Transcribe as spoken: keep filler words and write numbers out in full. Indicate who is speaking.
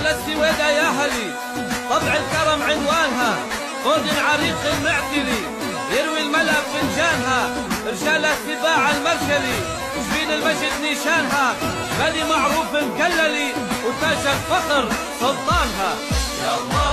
Speaker 1: على السويدة يا هلي، طبع الكرم عنوانها، فوق عريق المعتلي، يروي الملأ فنجانها، رجال السباع المرشلي، جبين المجد نيشانها، غني معروف مكللي، وتاج الفخر سلطانها. يا الله